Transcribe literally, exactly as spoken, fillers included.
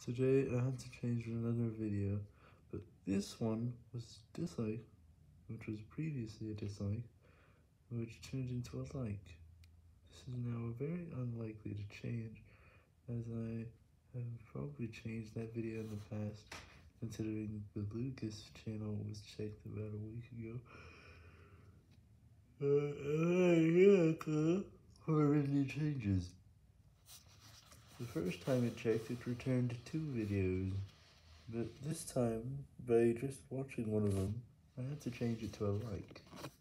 Today I had to change another video, but this one was dislike, which was previously a dislike, which turned into a like. This is now very unlikely to change, as I have probably changed that video in the past, considering the Lucas channel was checked about a week ago. Uh, yeah, for any changes. The first time it checked, it returned two videos, but this time, by just watching one of them, I had to change it to a like.